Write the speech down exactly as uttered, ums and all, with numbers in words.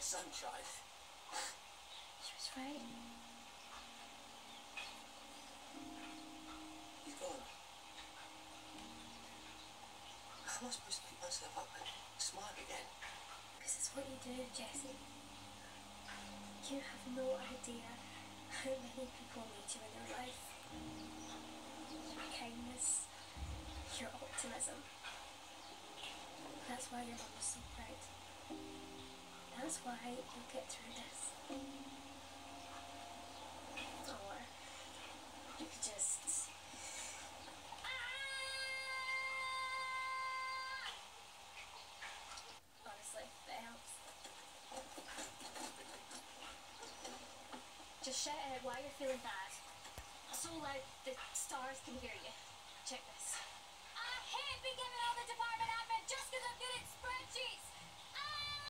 sunshine. She was right. He's gone. How am I supposed to pick myself up and smile again? This is what you do, Jesse. You have no idea how many people need you in your life. Your kindness, your optimism. That's why your mum is so proud. That's why you'll get through this. Or you could just... Honestly, that helps. Just shout out why you're feeling bad. So loud the stars can hear you. Check this. I hate being given all the department admin just because I'm good